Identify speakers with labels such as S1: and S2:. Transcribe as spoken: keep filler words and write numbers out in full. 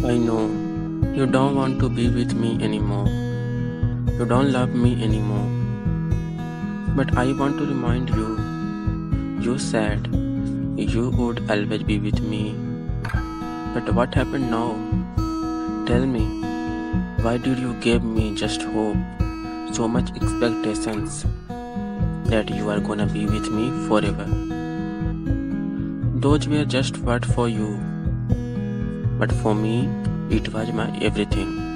S1: I know you don't want to be with me anymore. You don't love me anymore. But I want to remind you, you said you would always be with me. But what happened now? Tell me, why did you give me just hope, so much expectations that you are gonna be with me forever? Those were just words for you, but for me, it was my everything.